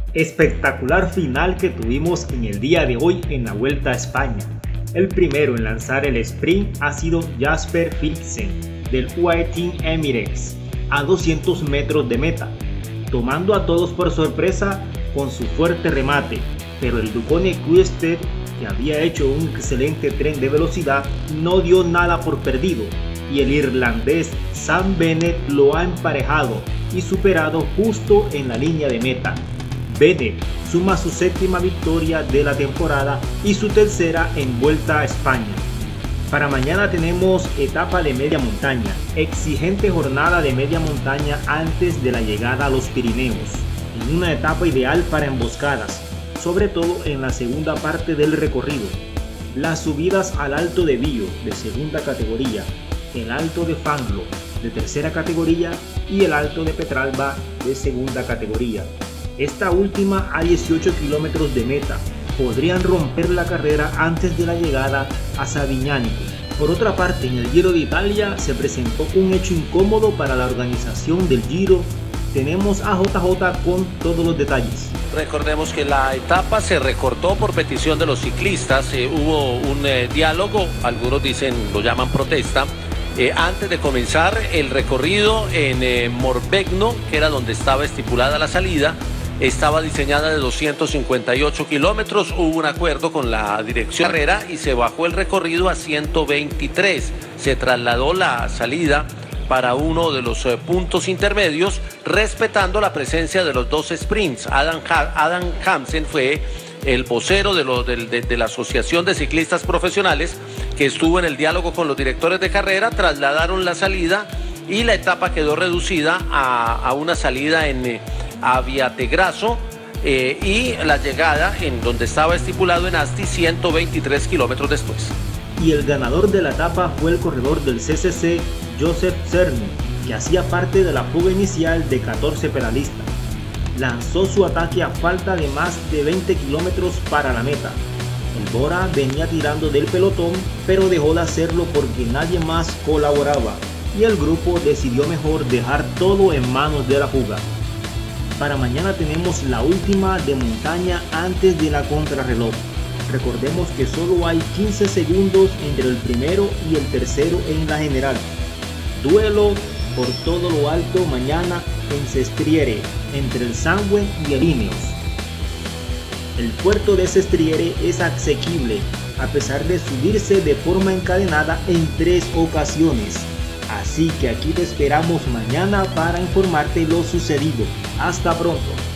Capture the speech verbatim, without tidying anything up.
Espectacular final que tuvimos en el día de hoy en la Vuelta a España. El primero en lanzar el sprint ha sido Jasper Philipsen del U A E Team Emirates a doscientos metros de meta, tomando a todos por sorpresa con su fuerte remate, pero el Duconi Quick-Step, que había hecho un excelente tren de velocidad, no dio nada por perdido y el irlandés Sam Bennett lo ha emparejado y superado justo en la línea de meta. Bennett suma su séptima victoria de la temporada y su tercera en Vuelta a España. Para mañana tenemos etapa de media montaña, exigente jornada de media montaña antes de la llegada a los Pirineos, en una etapa ideal para emboscadas, sobre todo en la segunda parte del recorrido. Las subidas al Alto de Billo de segunda categoría, el Alto de Fanglo de tercera categoría y el Alto de Petralba de segunda categoría. Esta última a dieciocho kilómetros de meta, podrían romper la carrera antes de la llegada a Savignano. Por otra parte, en el Giro de Italia se presentó un hecho incómodo para la organización del Giro. Tenemos a J J con todos los detalles. Recordemos que la etapa se recortó por petición de los ciclistas, eh, hubo un eh, diálogo, algunos dicen, lo llaman protesta, eh, antes de comenzar el recorrido en eh, Morbegno, que era donde estaba estipulada la salida. Estaba diseñada de doscientos cincuenta y ocho kilómetros, hubo un acuerdo con la dirección de carrera y se bajó el recorrido a ciento veintitrés. Se trasladó la salida para uno de los eh, puntos intermedios, respetando la presencia de los dos sprints. Adam, Adam Hansen fue el vocero de, lo, de, de, de la Asociación de Ciclistas Profesionales, que estuvo en el diálogo con los directores de carrera, trasladaron la salida y la etapa quedó reducida a, a una salida en... Eh, a Viategrasso eh, y la llegada en donde estaba estipulado en Asti ciento veintitrés kilómetros después. Y el ganador de la etapa fue el corredor del C C C, Joseph Cerny, que hacía parte de la fuga inicial de catorce pedalistas. Lanzó su ataque a falta de más de veinte kilómetros para la meta. El Bora venía tirando del pelotón, pero dejó de hacerlo porque nadie más colaboraba y el grupo decidió mejor dejar todo en manos de la fuga. Para mañana tenemos la última de montaña antes de la contrarreloj. Recordemos que solo hay quince segundos entre el primero y el tercero en la general. Duelo por todo lo alto mañana en Sestriere, entre el Sangüe y el Ineos. El puerto de Sestriere es asequible, a pesar de subirse de forma encadenada en tres ocasiones. Así que aquí te esperamos mañana para informarte lo sucedido. Hasta pronto.